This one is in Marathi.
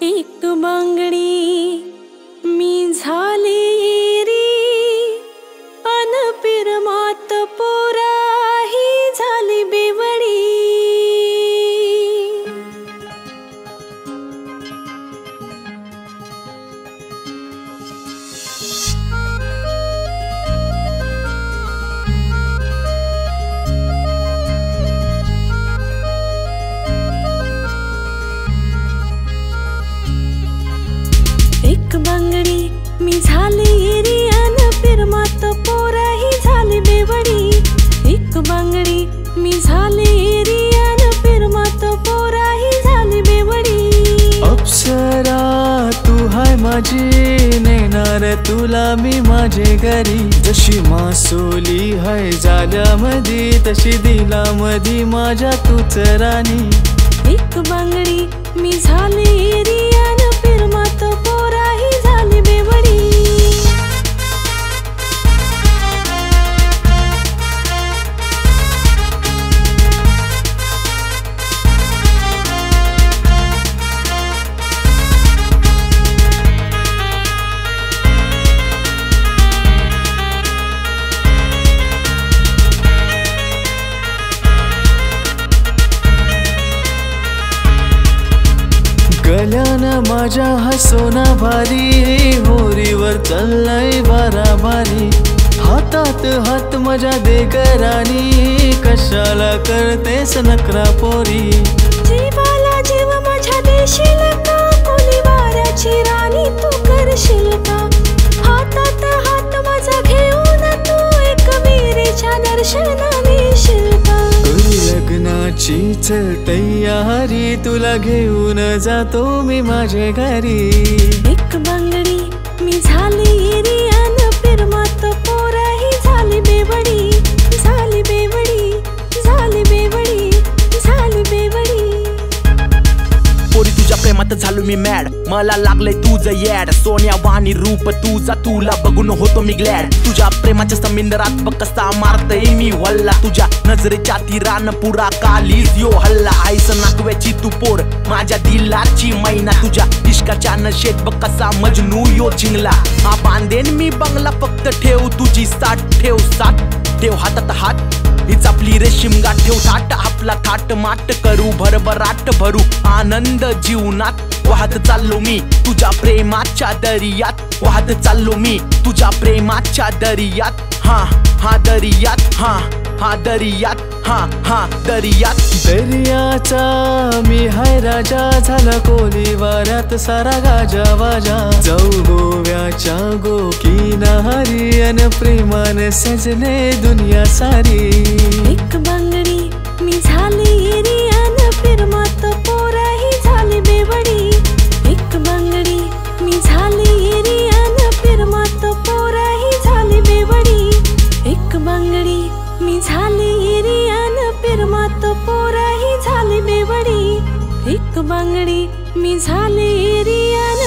एक बांगडी मी झाली री अन पिरमात पोरा ही झाली बेवडी। एक बांगडी मी झाली री अन पिरमात पोरा ही झाली बेवडी। एक बांगडी मी झाली री अन पिरमात पोरा ही झाली बेवडी। अप्सरा तू हाय माझी नेणार तुला मी माझे घरी। जशी मासोली हाय जाल्यामधी तशी दिलामधी माझ्या तूच राणी। एक बांगडी मी झाली री अन पिरमात पोरा ही झाली बेवडी। गल्यानं माझ्या हसोना भारी होरीवर चाललंय बाराबारी। हातात हात माझ्या दे राणी कशाला करतेस नकरा पोरी। जीवाला जीव माझ्या देशील का कोणी वाऱ्याची राणी तू करशील का। हातात हात माझा घेऊन तू एक वीरेच्या दर्शनाने येशील का। लग्नाचीच तयारी तुला घेऊन जातो मी माझ्या घरी। एक बांगडी मी झाली री अन पिरमात पोरा ही झाली बेवडी। झाली बेवडी झाली बेवडी झाली बेवडी। पोरी तुझ्या प्रेमात झालो मी मॅड मला लागलंय तुझं याड। सोन्या वाणी रूप तुझा तुला बघून होतो मी ग्लॅड। तुझ्या प्रेमाच्या समुद्रात बघ कसा मारतय मी वल्ला। तुझ्या नजरेच्या तीरान पुरा कालीज यो हल्ला। आईस नाकव्याची तू पोर माझ्या दिलाची मैना। तुझ्या इश्काच्या नशेत बघ कसा मजनू यो चिंगला। बांधेन मी बंगला फक्त ठेव तुझी साथ ठेव साथ ठेव हातात हात हीच आपली रेशीम गाठ। ठेव थाट आपला थाट माट करू भरभराट भरू आनंद जीवनात। वाहत चाललो मी तुझ्या प्रेमाच्या दरियात। वाहत चाललो मी तुझ्या प्रेमाच्या दरियात। हा दरियात हा दरियात हा दरियात। दर्याचा मी हाय राजा झाला कोली वाऱ्यात सारा गाजा वाजा। जाऊ गोव्याच्या गोकिनारी अन प्रेमान सजले दुनिया सारी। एक बांगडी मी झाली री अन पिरमात पोरा ही झाली बेवडी। एक बांगडी मी झाली री अन पिरमात पोरा ही झाली बेवडी। एक बांगडी मी झाली री अन पिरमात पोरा ही झाली बेवडी। एक बांगडी मी झाली री अन